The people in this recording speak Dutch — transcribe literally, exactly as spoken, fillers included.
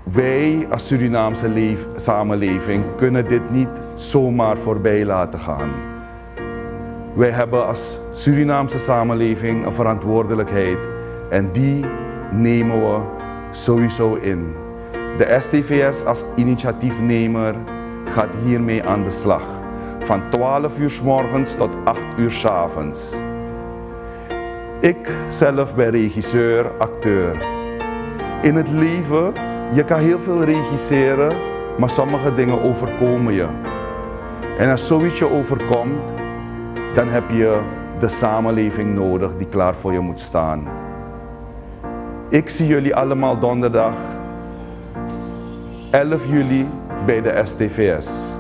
wij als Surinaamse leef, samenleving kunnen dit niet zomaar voorbij laten gaan. Wij hebben als Surinaamse samenleving een verantwoordelijkheid en die nemen we sowieso in. De S T V S als initiatiefnemer gaat hiermee aan de slag. Van twaalf uur 's morgens tot acht uur 's avonds. Ik zelf ben regisseur, acteur. In het leven, je kan heel veel regisseren, maar sommige dingen overkomen je. En als zoiets je overkomt, dan heb je de samenleving nodig die klaar voor je moet staan. Ik zie jullie allemaal donderdag elf juli bij de S T V S.